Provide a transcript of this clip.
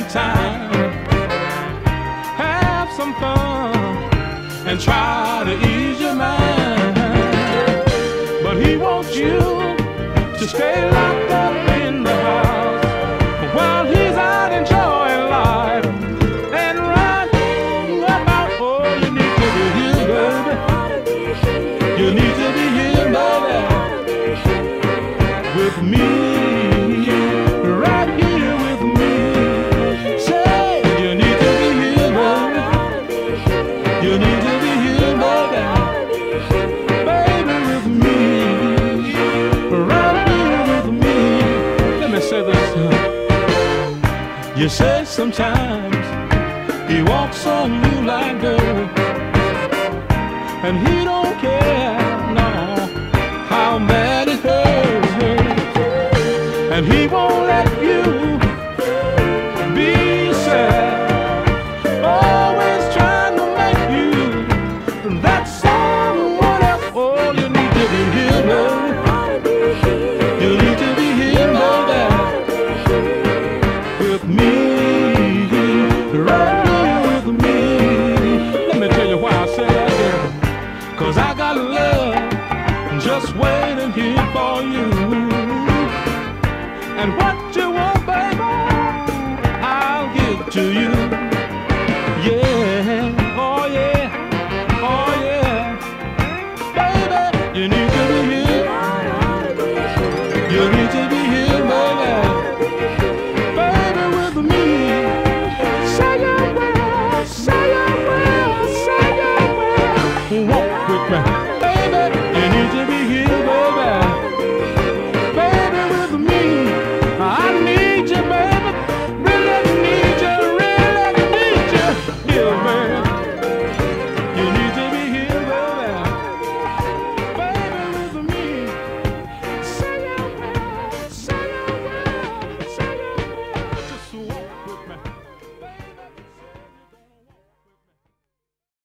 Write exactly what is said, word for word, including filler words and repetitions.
some time, have some fun, and try to ease your mind. But he wants you to stay locked up in the house while he's out enjoying life and writing about, oh, you need to be here, baby. You need to be here, baby, with me, right here with me. Say, you need to be here, baby. You need to be here, baby, baby, with me, right here with me. Let me say this. You say sometimes he walks on moonlight, girl, and he don't care, no, how bad it hurts, and he won't let you be sad, always trying to make you that someone else. Oh, you need to be here, baby. You need to be here, baby, with me, right here with me. Let me tell you why I say that, girl. 'Cause I got love just waiting here for you. And what you want, baby, I'll give to you.